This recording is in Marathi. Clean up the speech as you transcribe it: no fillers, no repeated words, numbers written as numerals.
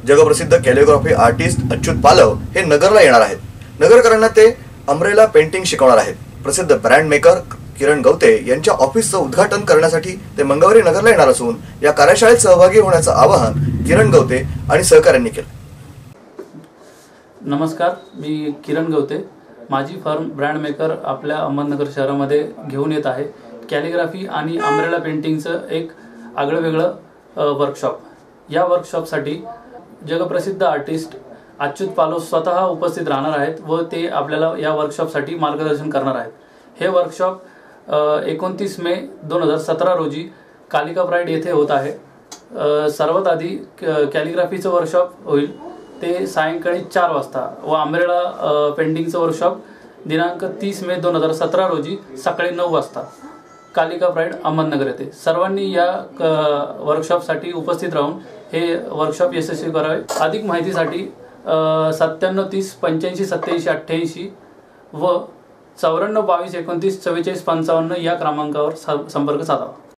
जगप्रसिद्ध कॅलिग्राफी आर्टिस्ट अच्युत पालव हे नगरला येणार आहेत। नगरकरांना ते अम्ब्रेला पेंटिंग शिकवणार आहेत। प्रसिद्ध ब्रँड मेकर किरण गवते यांच्या ऑफिसचं उद्घाटन करण्यासाठी ते मंगळवारी नगरला येणार असून या कार्यशाळेत सहभागी होण्याचं आवाहन किरण गवते आणि सहकाऱ्यांनी केलं। नमस्कार, मी किरण गवते। माझी फर्म ब्रँड मेकर आपल्या अहमदनगर शहरामध्ये घेऊन येत आहे कॅलिग्राफी आणि अम्ब्रेला पेंटिंगचं एक आगळंवेगळं वर्कशॉप। या वर्कशॉपसाठी जगप्रसिद्ध आर्टिस्ट अच्युत पालव स्वतः उपस्थित राहणार आहेत व ते आपल्याला या वर्कशॉपसाठी मार्गदर्शन करणार आहेत। हे वर्कशॉप 29 मे 2017 रोजी कालिका प्राईड येथे होत आहे। सर्वात आधी कॅलिग्राफीचं वर्कशॉप होईल ते सायंकाळी 4 वाजता व अम्ब्रेला पेंटिंगचं वर्कशॉप दिनांक 30 मे 2017 रोजी सकाळी 9 वाजता कालिका प्राईड अहमदनगर येथे। सर्वांनी या वर्कशॉपसाठी उपस्थित राहून हे वर्कशॉप यशस्वी करावे। अधिक माहितीसाठी 97 30 85 87 88 व 94 22 29 44 55 या क्रमांकावर संपर्क साधावा।